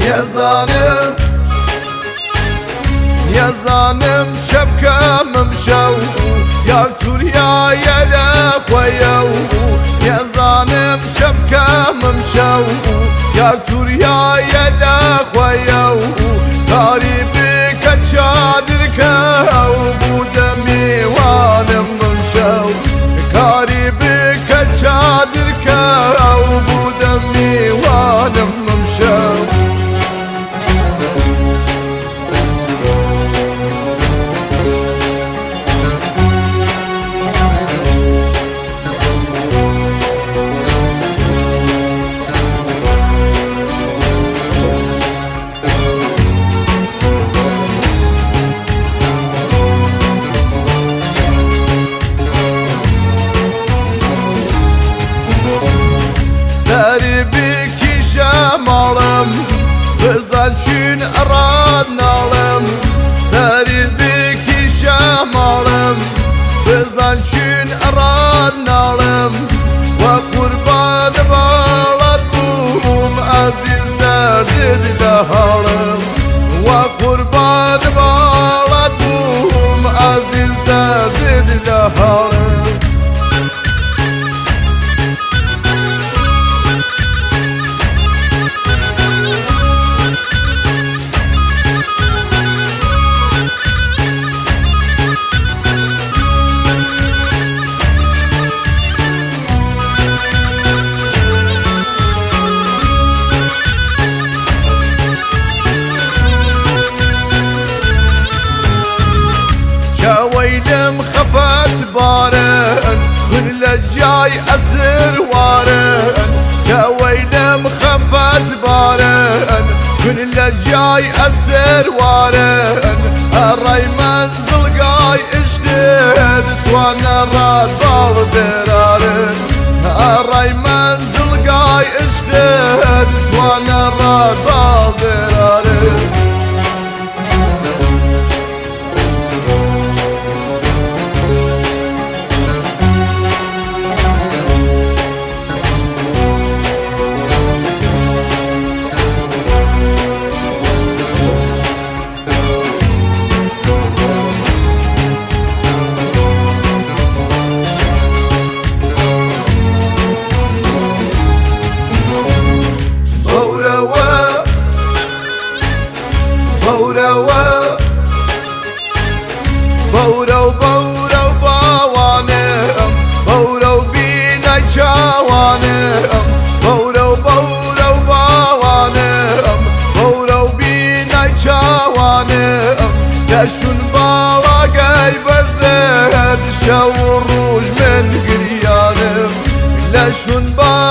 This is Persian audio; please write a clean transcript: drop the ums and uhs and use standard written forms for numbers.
نیەزانم نیەزانم چە بکەمم شەو یار تووریایە لە خۆیە و نیەزانم چە بکەمم شەو یار تووریایە لە خۆیە و کاری بکە چادرکە و بوودە میوانم من شەو کاری بکە چادرکە و بوودە میوانم من شەو بزن چون اراد نالم سری بکی شمالم بزن چون اراد نالم و قربان بالت بوم عزیز درد دلهارم و قربان بالت بوم عزیز درد دلهارم ويلم خفت بارن كل جاي أسر وارن ويلم خفت بارن كل جاي أسر وارن الراي منزل قاي اشتد وانا راد بالدرارن الراي منزل قاي اشتد وانا راد بالدرارن لشون بالاقای برزد شو روش من گریانم لشون